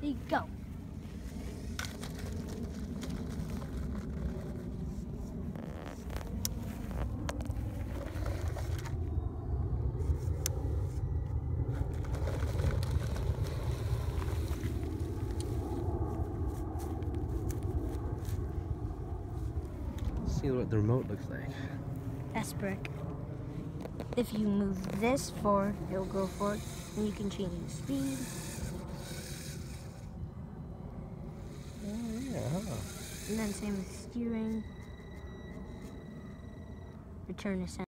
Ready, go. See what the remote looks like. That's brick. If you move this forward, it'll go forward, and you can change the speed. Oh yeah, huh? And then same with steering. Return to center.